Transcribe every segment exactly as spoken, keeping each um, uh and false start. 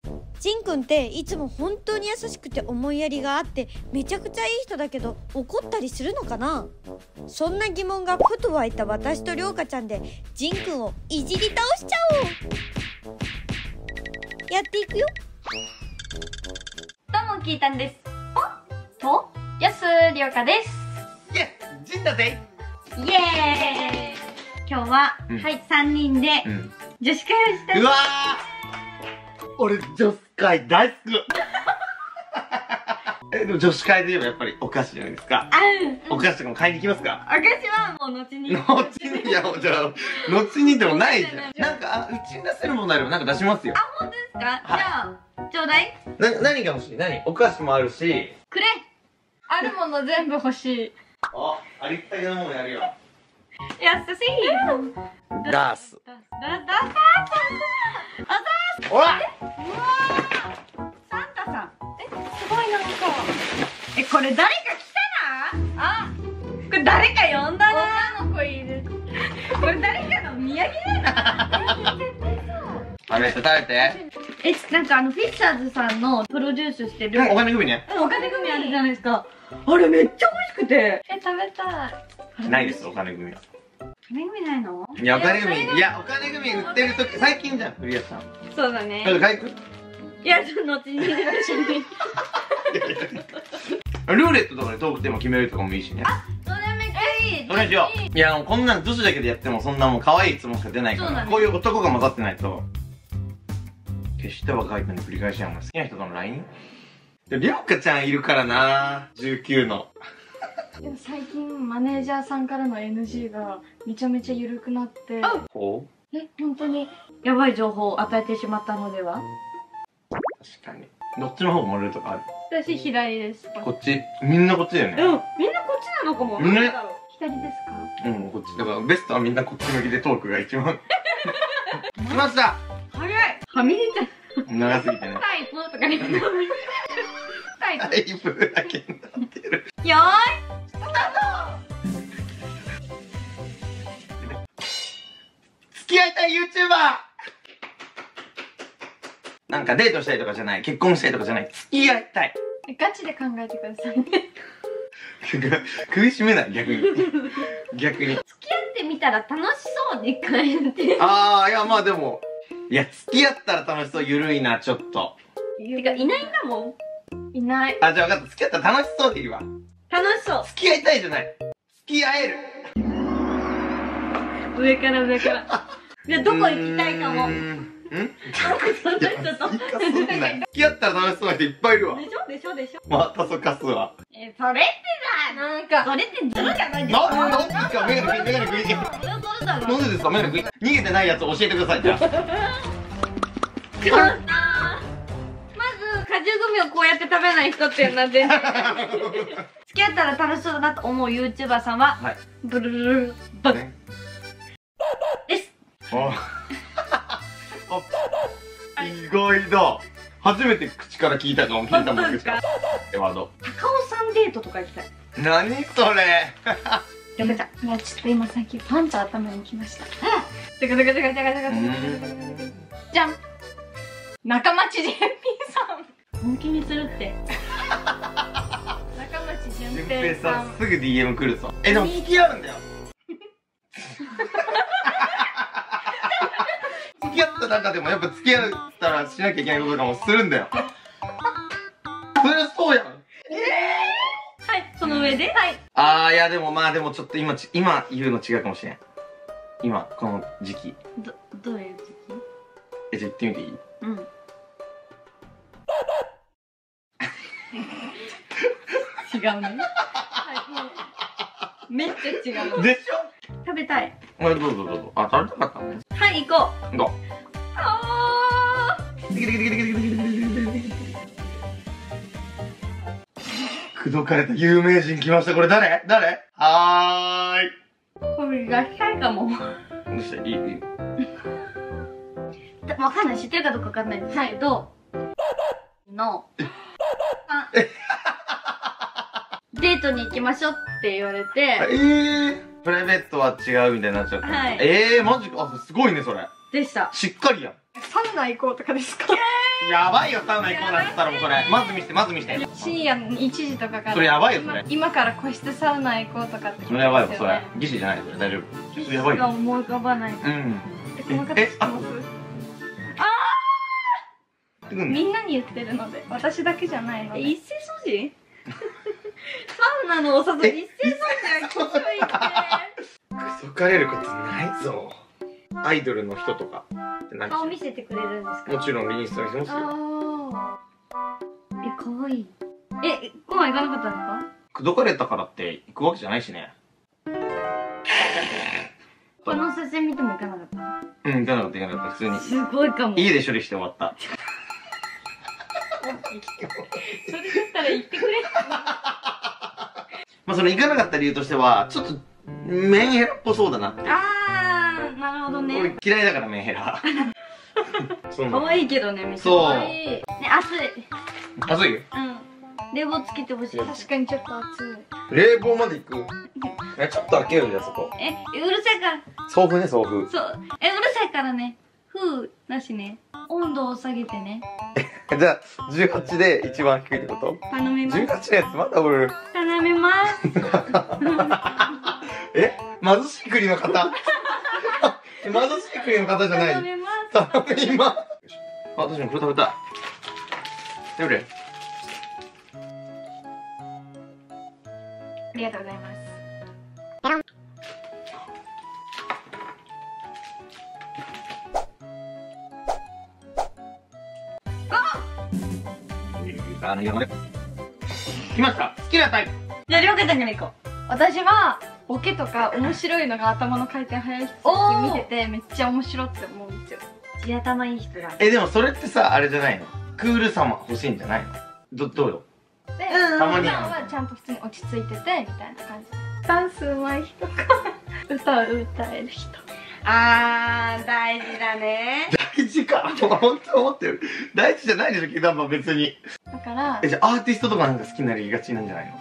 ジンくんっていつも本当に優しくて思いやりがあってめちゃくちゃいい人だけど怒ったりするのかな。そんな疑問がふと湧いた私とりょうかちゃんでジンくんをいじり倒しちゃおう。やっていくよ。 どうも聞いたんです。とやすりょうかです。 いや、ジンだぜ。 イエーイ。今日は、うん、はいさんにんで、うん、女子会をしたい。 うわー、俺女子会大好き。え、でも女子会で言えばやっぱりお菓子じゃないですか。 あ、うん、 お菓子とかも買いに行きますか？ お菓子はもう後に。 後に、いや、じゃあ、後にでもないじゃん。なんか、あ、うちに出せるものあればなんか出しますよ。 あ、本当ですか？はい、じゃあ、ちょうだい。 な、何が欲しい？何？お菓子もあるし。 くれ。あるもの全部欲しい。 あ、ありったけのものやるよ。 優しい。 ダース。 ダース。ダース。あ、ダース。 ほら。 うわー。サンタさん。え、すごいなんか。え、これ誰か来たな。あ、これ誰か呼んだな。女の子いる。これ誰かのお土産だな。 食べて食べて。 え、なんかあのフィッシャーズさんのプロデュースしてる、 うん、お金グミね。 うん、お金グミあるじゃないですか。あれめっちゃ美味しくて。え、食べたい。 ないです、お金グミは。 お金グミないの？ いや、お金グミ、いや、お金グミ売ってるとき、最近じゃん、クリアさん。 そうだね。 ちょっと買いに行く？ いや、ちょっと後に。 ルーレットとかでトークテーマ決めるとかもいいしね。 あ、それめっちゃいい。 それしよう。いや、もうこんなん女子だけでやってもそんなもん可愛い質問しか出ないから、こういう男が混ざってないと。決して若い子に繰り返しやんの。好きな人との ライン？ りょうかちゃんいるからな、じゅうきゅうの。 でも最近マネージャーさんからの エヌジー がめちゃめちゃ緩くなって。 ほう？え、本当にやばい情報を与えてしまったのでは？ 確かに。どっちの方が漏れるとかある？ 私左です。 こっち？みんなこっちだよね。 うん、みんなこっちなのかも。 みんな左ですか？ うん、こっち。だからベストはみんなこっち向きでトークが一番。来ました。 早い。はみ出ちゃう。 長すぎてね。 タイプとかに。タイプ。 タイプだけになってる。 よーい。スタート。 付き合いたい ユーチューバー。なんかデートしたいとかじゃない、結婚したいとかじゃない、付き合いたい。 ガチで考えてくださいね。 首絞めない、逆に。逆に。 付き合ってみたら楽しそうに感じて。 ああ、いや、まあでも。いや、付き合ったら楽しそう、ゆるいな、ちょっと。 てか、いないんだもん。いない。 あ、じゃあ分かった、付き合ったら楽しそうでいいわ。 楽しそう。 付き合いたいじゃない。付き合える。 上から上から。じゃあ、どこ行きたいかも。 ん？その人と。付き合ったら楽しそうな人いっぱいいるわ。 でしょでしょでしょ。 またそかすわ。 え、それってさ、なんか、それってずるじゃないですか。 な、なんですか、メガネ食い、メガネ食い。なんでですか、メガネ食い。逃げてないやつ教えてください、じゃあ。 まず、果汁グミをこうやって食べない人っていうのは全然。付き合ったら楽しそうだなと思う ユーチューバー さんは、はい、ブルルルルバッです。 意外だ。初めて口から聞いたかも、聞いたもんですか。ワード。 高尾山デートとか行きたい。 何それ。 やめた。 いや、ちょっと今さっきパンと頭にきました。 てかてかてかてかてかてか。じゃん。中町純平さん。本気にするって。中町純平さん。 すぐ ディーエム 来るぞ。え、でも付き合うんだよ。付き合った中でもやっぱ付き合ったらしなきゃいけないこととかもするんだよ。それはそうやん。 えー、はい、その上で、はい。 あー、いやでもまあでもちょっと今ち、今言うの違うかもしれん。今、この時期。 ど、どういう時期？ え、じゃあ言ってみていい？ うん。違うね。はい、もう。めっちゃ違う。 でしょ？ 食べたい。 あ、どうぞどうぞ。あ、食べたかったのね。 はい、行こう。 行こう。 あ口説かれた有名人来ました。これ誰？誰？はーい。 これがしたいかも。 どうした？いい？いい？ わかんない。知ってるかどうかわかんないんですけど、の、あ、デートに行きましょうって言われて、 えー、プライベートは違うみたいになっちゃった。 はい。 えー、マジか。あ、すごいね、それ。 でした。 しっかりやん。 サウナ行こうとかですか？ えやばいよ、サウナ行こうなんて言ったらもうそれ。まず見せて、まず見せて。 深夜のいちじとかからそれやばいよ、それ。 今から個室サウナ行こうとかってそれやばいよ、それ。技師じゃないよ、それ。大丈夫。それやばいよ。 思い浮かばない。 うん。 えこの方知ってます？みんなに言ってるので、私だけじゃないので。 一斉掃除サウナのお誘い一斉掃除はきついって。 クソかれることないぞ。アイドルの人とかって何？ 顔見せてくれるんですか？ もちろんリンストにしますよ。 あえ、かわいい。え、ご飯行かなかったんですか？ 口説かれたからって行くわけじゃないしね。 この写真見ても行かなかったうん、行かなかった行かなかった、普通に。 すごいかも。 家で処理して終わった。 それだったら言ってくれ。 まあその行かなかった理由としては、ちょっとメンヘラっぽそうだなって。 あー、なるほどね。 俺嫌いだからメンヘラ。そうなの。 可愛いけどね、めっちゃそう可愛い。ね、暑い。 暑いよ。 うん。冷房つけてほしい。 ー確かにちょっと暑い。 冷房まで行く。え、ちょっと開けるんだよ、そこ。 え、うるさいから。 送風ね、送風。 そう。え、うるさいからね。風なしね。温度を下げてね。 じゃあ、じゅうはちで一番低いってこと頼みます。 じゅうはちのやつまだ俺。 頼みます。 え貧しい国の方貧しい国の方じゃない頼みます。 頼みますあ、私もこれ食べたい食べれありがとうございます。 あの、今まで来ました好きなタイプじゃあ、りょうかちゃんから行こう。 私はボケとか面白いのが頭の回転早い人見ててめっちゃ面白って思うんですよ。 地頭いい人だ。 え、でもそれってさ、あれじゃないのクールさも欲しいんじゃないのど、どうよで、 うんたまに普段はちゃんと普通に落ち着いててみたいな感じ。ダンス上手い人か歌を歌える人。 あー、大事だね。 大事か本当思ってる大事じゃないでしょ、キダンバ別に。 だからえ、じゃあアーティストとかなんか好きになりがちなんじゃない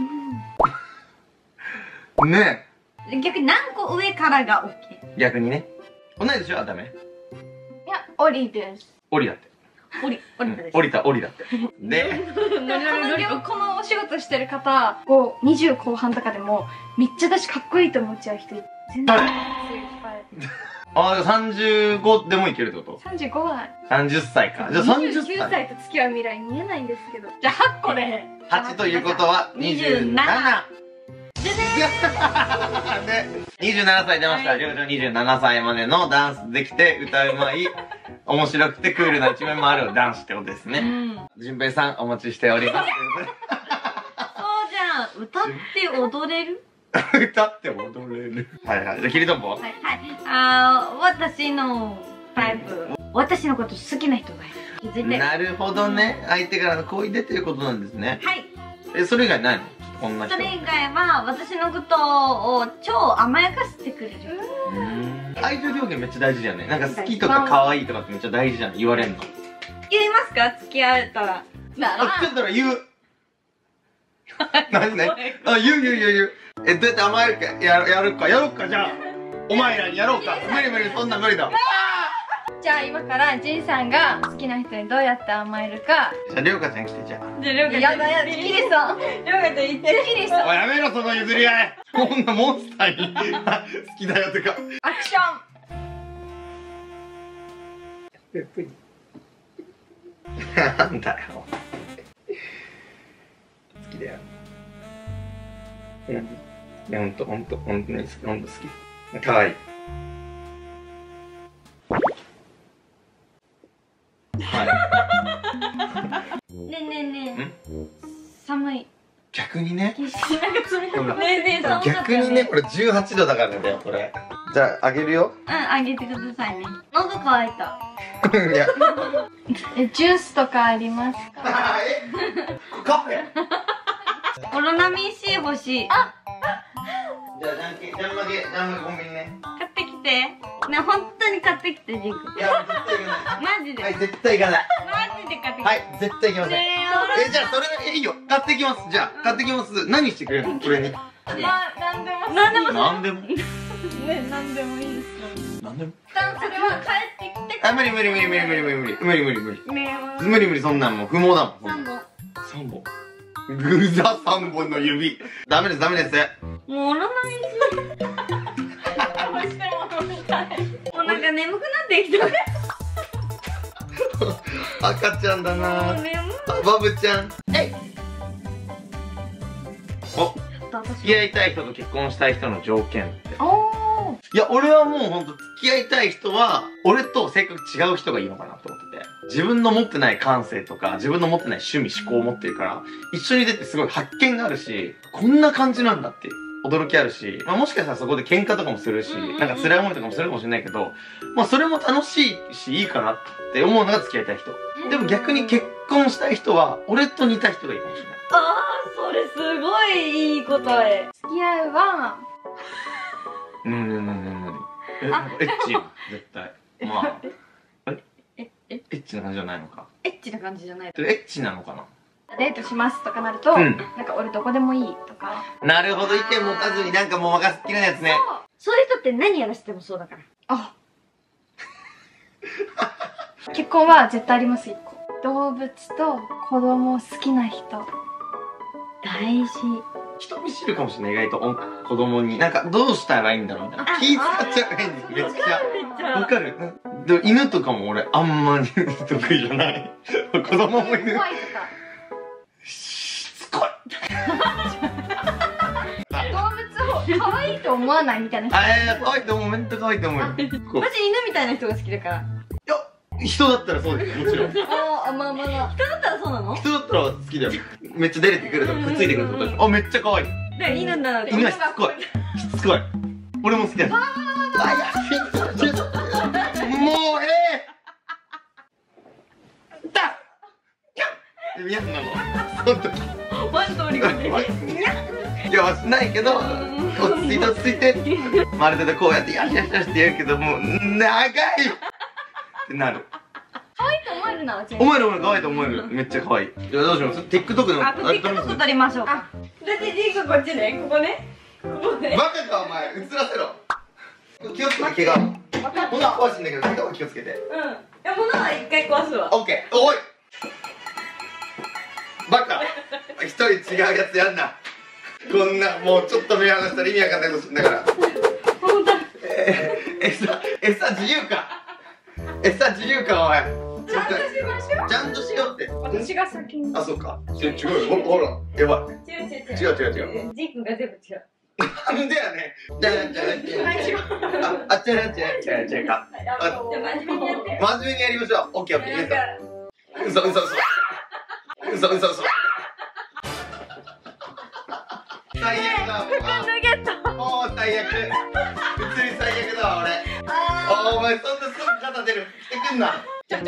のね逆に何個上からが OK。 え、逆にね。同い年はダメいや、オリです。 オリだって。 降り、降りたです。 降りた、降りだって。で、 この両このお仕事してる方、こうにじゅう後半とかでもめっちゃ私かっこいいと思っちゃう人全然誰いっぱい。 ああ、さんじゅうごでもいけるってことさんじゅうごはさんじゅっさいか。じゃあさんじゅっにじゅうきゅうさい。 さいと付き合う未来見えないんですけど。じゃあはっこではちということはにじゅうなな。ね、にじゅうななさい出ました。りょうちゃんにじゅうななさいまでのダンスできて、歌うまい、面白くてクールな一面もある男子ってことですね。 うん。 純平さんお待ちしております。 そうじゃん。歌って踊れる歌って踊れる。はいはい。じゃあ、キリトンボはい。はい。あー、私のタイプ。私のこと好きな人がいる。気づいて。 なるほどね。相手からの好意でということなんですね。 はい。 え、それ以外ないのこんな人。 それ以外は、私のことを超甘やかしてくれる。 うーん愛情表現めっちゃ大事だよね。なんか好きとか可愛いとかってめっちゃ大事じゃん。言われんの。 言いますか付き合えたら。なあ、ちょっと言う。何ねあ、言う言う言う言う。え、どうやって甘えるかやる、やるか、やろうか、じゃあ。お前らにやろうか。無理無理、そんな無理だ。 じゃあ今からジンさんが好きな人にどうやって甘えるか。 じゃあ、りょうかちゃん来て、じゃあ。 じゃあ、りょうかちゃん。 やだやだ、キリさん。 りょうかちゃん言って。 キリさん。 おい、やめろ、その譲り合い。こんなモンスターに好きだよとか。 アクション。 なんだよ。好きだよ。うん。いや、ほんと、ほんと、ほんとに好き、ほんと好き。かわいい。はねえねえねい。 え。 ん寒い。 逆にね。 なんか冷たい。ねえねえ、寒かったよ逆にね、これじゅうはちどだからね、これ。じゃあ、あげるよ。 うん、あげてくださいね。喉乾いた。 いや。 え、ジュースとかありますか？ えカフェオロナミン C 欲しい。あ、 じゃあ、じゃんけん、じゃん負け、じゃん負けコンビニね。 買ってきて。ね、本当に買ってきて、ジンク。 いや、絶対行かマジで。 ない。はい、絶対行かない。 マジで買ってきて。 はい、絶対行きません。 ねえ、じゃあ、それだけいいよ。買ってきます。じゃあ、買ってきます。何してくれるのこれに。 まあ、なんでも。 なんでもなんでも。 ね、なんでもいいですよ。 なんなんでも。 一旦それは帰ってきて。 あ、無理無理無理無理無理無理無理無理無理無理ねえ。 無理無理、そんなんもう不毛だもん。 三本。 三本。グザ三本の指。ダメですダメです。 もうオロナイどうしても飲みたい。 ズもうなんか眠くなってきた。 赤ちゃんだなもうぁ。 眠い。 バブちゃん。えい。お、 私付き合いたい人と結婚したい人の条件って。 おー。 いや、俺はもうほんと付き合いたい人は、俺と性格違う人がいいのかなと思ってて。自分の持ってない感性とか、自分の持ってない趣味思考を持ってるから、一緒に出てすごい発見があるし、こんな感じなんだって驚きあるし、まあもしかしたらそこで喧嘩とかもするし、 うんうんうんなんか辛い思いとかもするかもしれないけど、まあそれも楽しいし、いいかなって思うのが付き合いたい人。でも逆に結婚したい人は、俺と似た人がいいかもしれない。 ああ、それすごいいい答え。 付き合うは、 うんうんうんうん。え、なんかエッチやん絶対。まあ。 え、え、 エッチな感じじゃないのか。 エッチな感じじゃない。 エッチなのかな。 デートしますとかなると、 うんなんか俺どこでもいいとか。 なるほど、意見持たずになんかもう任せっきりなやつね。 そういう人って何やらせてもそうだから。 あ結婚は絶対あります、一個。動物と子供好きな人。 大事。 人見知るかもしれない、意外とお子供に。なんか、どうしたらいいんだろうみたいな。気使っちゃう変に、めっちゃ。 めっちゃ。 わかるでも犬とかも俺、あんまり得意じゃない。子供もいる。 怖いとしつこい。 か。動物を可愛いと思わないみたいな人。 あれ、可愛いと思う、めっちゃ可愛いと思うよ。こう私犬みたいな人が好きだから。 いや、人だったらそうですよ、もちろん。 ああ、まあまあまあ。人だったらそうなの？ 人だったら好きだよ。めっちゃ出れてくるとか、くっついてくるとかでしょ。あ、めっちゃ可愛い。 で、犬なの。 犬はしつこい。しつこい。俺も好きだよ。あ、いや、もう、ええだいや、なのその時。 ワン通りがね。 いや、しないけど、落ち着いて落ち着いて。まるでこうやって、よしよしよしってやるけど、もう、長いってなる。 可愛いと思えるな、 思える思える、可愛いと思える。めっちゃ可愛い。いや、どうします ?TikTok でも。 あ、TikTok 撮りましょうか。だってジークこっちね、ここね。ここね。 バカか、お前。映らせろ。気をつけて、怪我。ほんと壊しいんだけど、怪我は気をつけて。 うん。いや、物は一回壊すわ。 オッケー。おいバカ一人違うやつやんな。こんな、もうちょっと目離したら意味わかんないことするんだから。 本当。 えー、餌、餌自由か。餌自由か、お前。 ちゃんとしましょう。 ちゃんとしようって。 私が先に。 あ、そうか。違う、違うよ。ほほら、やばい。 違う違う違う。 違う違う違う。 ジークが全部違う。 なんでやねん。じゃあ、じゃあ、じゃあ、あ、あ、違う違う違う違う違うか。 じゃあ真面目にやって。 真面目にやりましょう。オッケーオッケー。 なんか。 嘘嘘嘘。嘘嘘嘘。最悪だ。 脱げた。 もう最悪。普通に最悪だわ、俺。ああ、お前そんなすぐ肩出る。来てくんな。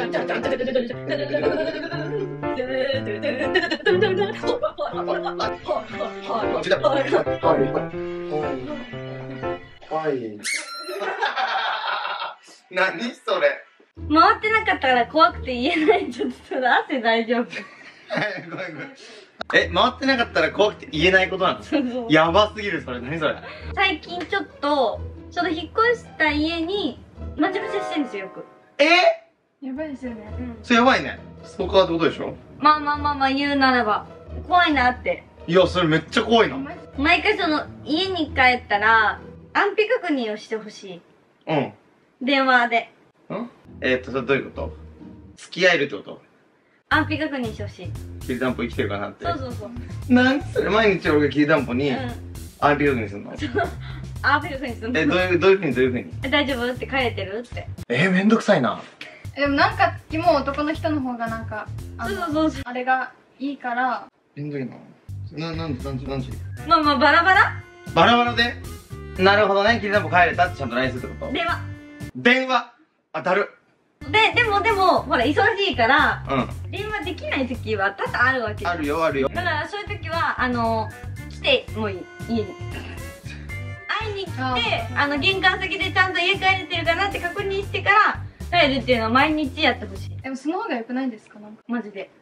何それ。 回ってなかったから怖くて言えない。ちょっと汗大丈夫。 ごめんごめん。え、回ってなかったら怖くて言えないことなんですか？やばすぎる、それ。何それ。 最近ちょっと、ちょっと引っ越した家に、待ち伏せしてるんですよ、よく。 えやばいですよね。 うん。 それやばいね。ストーカーってことでしょ？ まあまあまあまあ言うならば、怖いなって。 いや、それめっちゃ怖いな。 毎回その、家に帰ったら、安否確認をしてほしい。 うん。 電話で。 んえー、っと、それどういうこと？付き合えるってこと？ 安否確認してほしい。 きりたんぽ生きてるかなって。 そうそうそう。 なんそれ毎日俺がきりたんぽに、 うん。 アンピ確認するの？ 安否確認するの。 え、どういう、どういうふうにどういうふうに？ 大丈夫って帰れてるって。 えー、めんどくさいな。 でもなんか、もう男の人の方がなんか、あそうのそうそうそう。 あれがいいから、 めんどいな。な、なんで、なんで、なんでまあまあバラバラバラバラでなるほどね、きりたんぽ帰れたってちゃんと ライン するってこと？ 電話。 電話当たる。 で、でもでも、ほら、忙しいから、 うん。 電話できない時は多々あるわけ。 あるよ、あるよ。 だからそういう時は、あの、来てもいい、家に。会いに来て、あの、玄関先でちゃんと家帰れてるかなって確認してから帰るっていうのは毎日やってほしい。 でもその方が良くないですか？なんかマジで。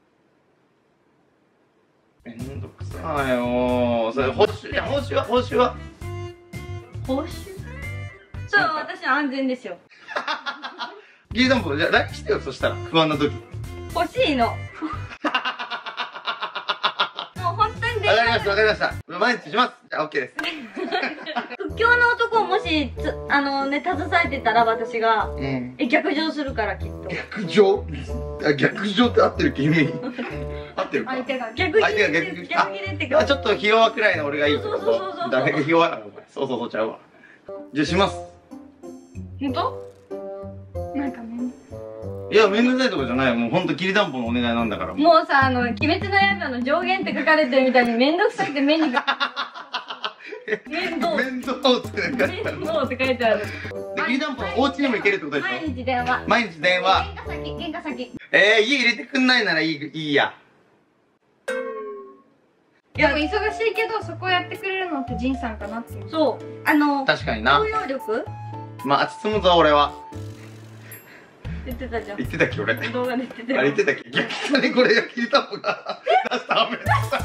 めんどくさいよー。それ、報酬、いや報酬は、報酬は報酬そう、私は安全ですよ。 きりたんぽ、じゃあ ライン してよ、そしたら。不安な時。 欲しいの。もう本当にわかりました、わかりました。毎日します。じゃあ OK です。 屈強な男をもしつ、あのね、携えてたら私が、 うん。 え、逆上するからきっと。 逆上あ、逆上って合ってる君。合ってるか。 相手が逆切れって、 相手が逆切れ逆切れってあ、ちょっとひ弱くらいの俺がいいってこそうそうそうそうと。誰がひ弱なのお前。そうそうそうちゃうわ。じゃあします。 ほんとなんかめんいや、めんどくさいとかじゃない。もうほんときりたんぽのお願いなんだから。う。 もうさ、あの、鬼滅の刃の上限って書かれてるみたいにめんどくさくて目にが。面倒。 面倒って書いてある。 面倒って書いてある。 で、きりたんぽのお家にも行けるってことでしょ。 毎日電話。 毎日電話。 喧嘩先、喧嘩先。 えー、家入れてくんないならいい、いいや。 いや、でも忙しいけど、そこやってくれるのってジンさんかなっていう。 そう。あの、 確かにな包。容力まあ、包むぞ、俺は。 言ってたじゃん言。ってたっけ、俺。あれ動画で言ってたよ。 言ってたっけ。逆さにこれがきりたんぽが出した雨だった。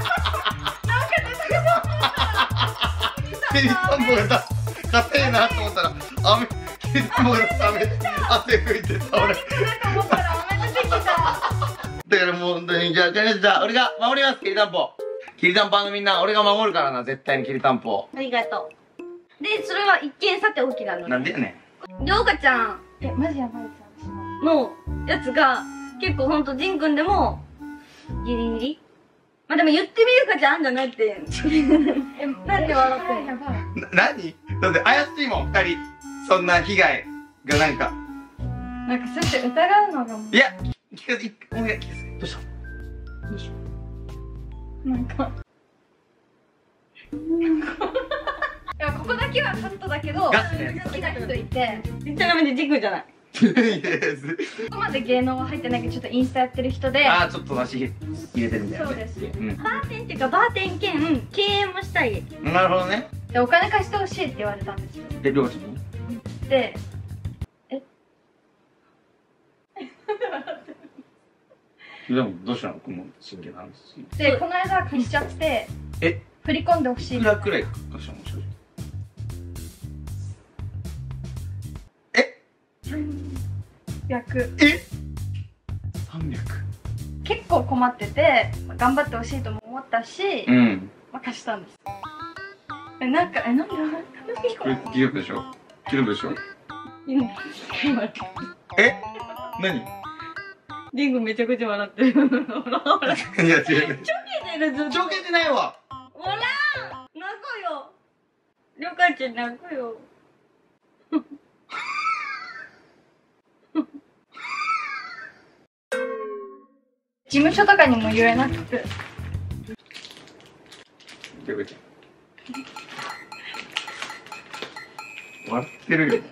きりたんぽが出す。硬えなと思ったら、雨、きりたんぽが出す雨で汗拭いてた、俺。 なんか思ったら雨出てきた。 だからもう本当に、じゃあ、じゃあ、じゃあ、俺が守ります、きりたんぽ。きりたんぽのみんな、俺が守るからな、絶対にきりたんぽ。 ありがとう。で、それは一見さておきなの。 なんでやねりょうかちゃんえ、マジやばいじゃん、私も。 のやつが、結構ほんとジンくんでも、ギリギリまあでも言ってみるかじゃあんじゃないって。 え、なんで笑ってんの？ ん。な、何だって怪しいもん、二人。そんな被害がなんか。 なんかそうやって疑うのがもいや、聞かせ、お願い、聞かせ。どうしたどうしよう、なんか。いや、ここだけはカットだけど、 ガチね好きな人いて、 言っちゃダメでジンくんじゃない。 う。いやいやそこまで芸能は入ってないけど、ちょっとインスタやってる人で、 あー、ちょっと足入れてるみたいな、ね。 そうです。 うバーテンっていうかバーテン兼経営もしたい。 ん。なるほどね。 で、お金貸してほしいって言われたんですよ。 で、りょうちゃんにで、 でも、どうしたのこの真剣な話。 で、この間貸しちゃって、 え振り込んでほしいいくみたいな。 らくらいかしらもしかして。え役。 え ?さんびゃく。 結構困ってて、まあ頑張ってほしいとも思ったし、 うん。 まあ、貸したんです。え、なんか、え、なんでこれ、記録でしょ記録でしょうんえ何ジンくんめちゃくちゃ笑ってる。ほらほら。ちょいや、違う。 けてるずっと。 ちょけてないわほら泣くよ。りょうかちゃん泣くよ。 事務所とかにも言えなくて。 りょうかちゃん。笑ってるよ。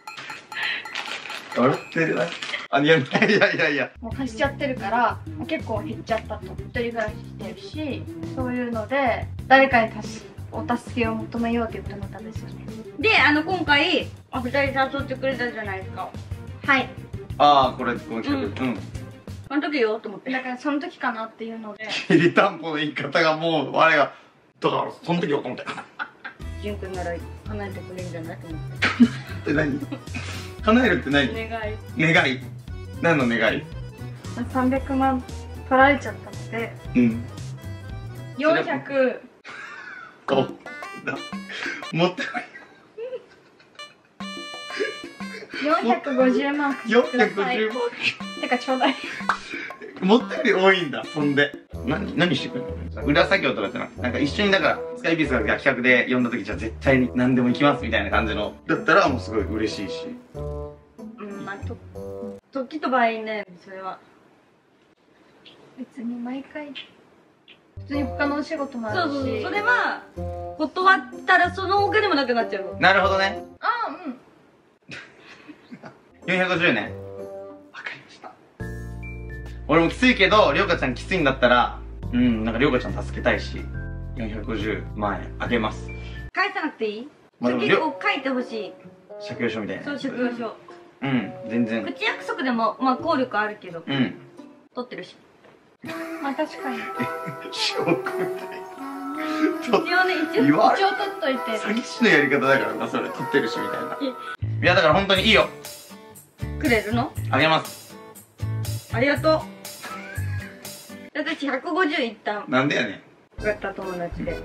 笑ってるな。あ、いやいやいやいやいや。 もう貸しちゃってるから結構減っちゃったと。一人暮らししてるし、そういうので誰かにたしお助けを求めようっていうことになったんですよね。 で、あの、今回、あ、二人誘ってくれたじゃないですか。はい。 ああ、これ、この企画。うん。 あの時よと思って。 だからその時かなっていうので、 きりたんぽの言い方がもう、あれが、だから、その時はと思ったよ。 ジュン君なら離れてくれるんじゃないと思っって何叶えるって何て。願い。 願い何の願いさんびゃくまん取られちゃったので、 うん。 よんひゃく、 お、だ。もったいよんひゃくごじゅうまん貸よんしてください。 ひゃくごじゅうまてかちょうだい。 ん。もったより多いんだ、そんで。何、何してくれるの裏作業とかじゃなくて、なんか一緒にだから、スカイピースが企画で呼んだ時じゃあ絶対に何でも行きますみたいな感じの。だったらもうすごい嬉しいし。 うん、まあ、と、時と場合ね、それは。 別に毎回、普通に他のお仕事もあるし。 そうそうそう。それは、断ったらそのお金もなくなっちゃうの。 なるほどね。 ああ、うん。 よんひゃくごじゅうねん。わかりました。俺もきついけど、りょうかちゃんきついんだったら、うん、なんかりょうかちゃん助けたいし、よんひゃくごじゅうまんえんあげます。 返さなくていい、 まあでも結構書いてほしい。 借用書みたいな。 そう、借用書。 うん、全然。 口約束でも、まあ、効力あるけど、 うん。 取ってるし。 まあ確かに。 証拠みたい。 一応ね、一応、一言われ応取っといて。 詐欺師のやり方だからな、それ。撮ってるし、みたいな。いや、だから本当にいいよ。 くれるの？ あげます。 ありがとう。私ひゃくごじゅういったん。 なんでやねん。 やった友達で。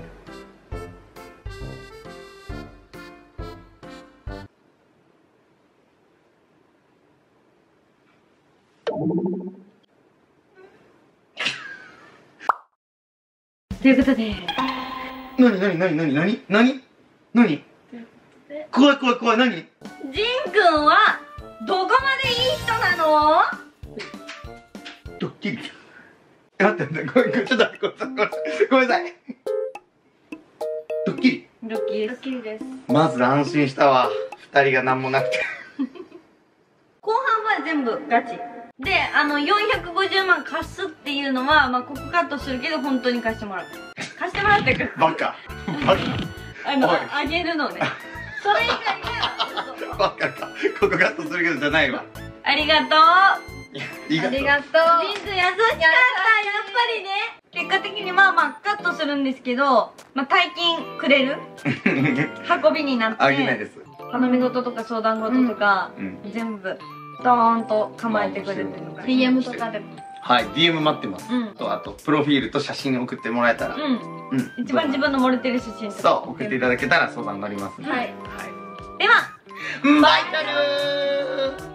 ということで、 なになになになになになになに怖い怖い怖い、なにジンくんはどこまでいい人なの？ ドッキリ。え、待って待って、ごめん、ごめん、ちょっと待って、ごめんなさい。ごめんなさい。ドッキリ。 ドッキリです。 ドッキリです。 まず安心したわ。二人が何もなくて。 後半は全部ガチ。で、あの、よんひゃくごじゅうまん貸すっていうのは、まあ、ここカットするけど、本当に貸してもらう。貸してもらうっていうか、 バカ。バカ。 あの、 おいあげるのね。それ以外は、嘘バカか。ここカットするけどじゃないわ。 ありがとう。 いいかありがとう。 ジンくん優しかった。やっぱりね。結果的にまあまあカットするんですけど、まあ大金くれる運びになって。 あげないです。 頼み事とか相談事とか、 うん全部、ドーンと構えてくれてるのが。 ディーエム とかでも。 はい、ディーエム 待ってます。 うんと、あと、プロフィールと写真送ってもらえたら。 うん。 うん。 一番自分の漏れてる写真とか。 そう、送っていただけたら相談乗りますんで。 はい。 では、 バイタルー